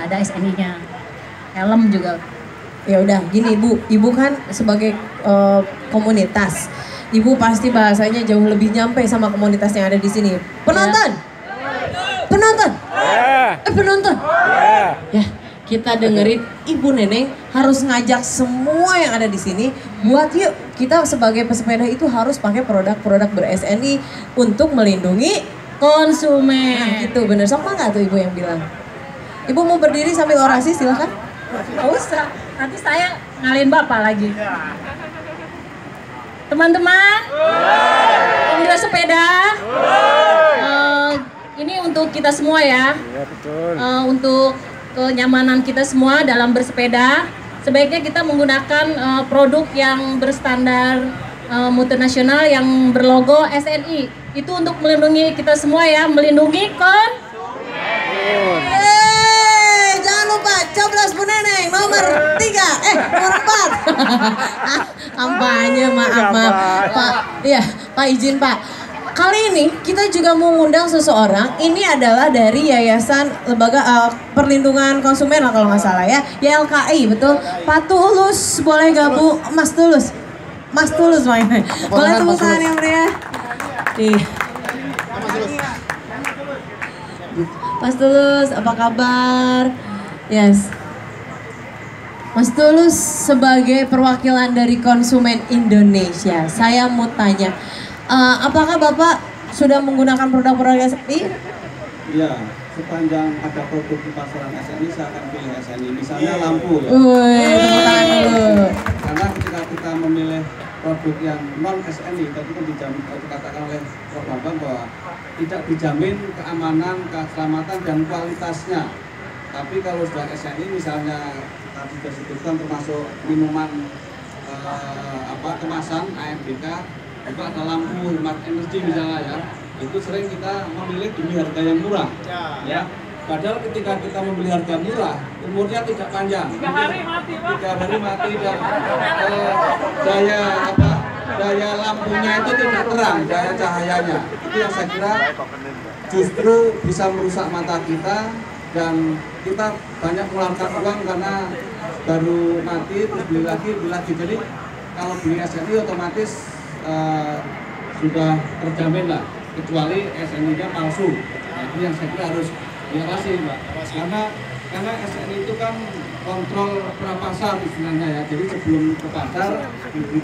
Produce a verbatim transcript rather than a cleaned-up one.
ada S N I-nya. Helm juga. Ya udah, gini Ibu, Ibu kan sebagai uh, komunitas, Ibu pasti bahasanya jauh lebih nyampe sama komunitas yang ada di sini. Penonton, ya. penonton, yeah. eh penonton, yeah. ya kita dengerin Ibu Neneng harus ngajak semua yang ada di sini buat yuk kita sebagai pesepeda itu harus pakai produk-produk ber-S N I untuk melindungi konsumen. Nah, gitu bener, sama nggak tuh Ibu yang bilang? Ibu mau berdiri sambil orasi silahkan. Nggak usah, nanti saya ngalahin Bapak lagi. Teman-teman, pengguna sepeda, uh, ini untuk kita semua ya, uh, untuk kenyamanan kita semua dalam bersepeda. Sebaiknya kita menggunakan uh, produk yang berstandar uh, mutu nasional yang berlogo S N I. Itu untuk melindungi kita semua ya, melindungi konsumen. Coblos Bu Neneng nomor tiga, eh nomor empat. Kampanye, maaf maaf Pak, iya Pak izin Pak. Kali ini kita juga mau ngundang seseorang. Ini adalah dari Yayasan Lembaga uh, Perlindungan Konsumen lah kalau nggak salah ya, Y L K I betul. Pak Tulus boleh gak Bu? Mas Tulus, Mas Tulus mainnya. Boleh tepuk tangan yang meriah. Nih. Mas Tulus, apa kabar? Yes. Mas Tulus sebagai perwakilan dari konsumen Indonesia, saya mau tanya, uh, apakah Bapak sudah menggunakan produk-produk S N I? Iya, sepanjang ada produk di pasaran S N I, saya akan pilih S N I. Misalnya lampu ya. Wih, tepuk tangan dulu. Karena ketika kita memilih produk yang non S N I, tadi kan dijamin, dikatakan oleh Prof Bambang bahwa tidak dijamin keamanan, keselamatan, dan kualitasnya. Tapi kalau sudah S N I misalnya tadi sudah disebutkan termasuk minuman eh, apa kemasan A M B K, itu ada lampu hemat energi misalnya ya, itu sering kita memilih demi harga yang murah ya, ya. Padahal ketika kita membeli harga murah umurnya tidak panjang, tiga hari mati Pak. tiga hari mati dan eh, daya apa daya lampunya itu tidak terang, daya cahayanya itu yang saya kira justru bisa merusak mata kita. Dan kita banyak mengeluarkan uang karena baru mati terus beli lagi, beli lagi. Jadi kalau beli S N I otomatis uh, sudah terjamin lah, kecuali S N I-nya palsu. Nah, itu yang saya kira harus diawasi Mbak. Karena karena S N I itu kan kontrol prapasar istilahnya ya. Jadi sebelum ke pasar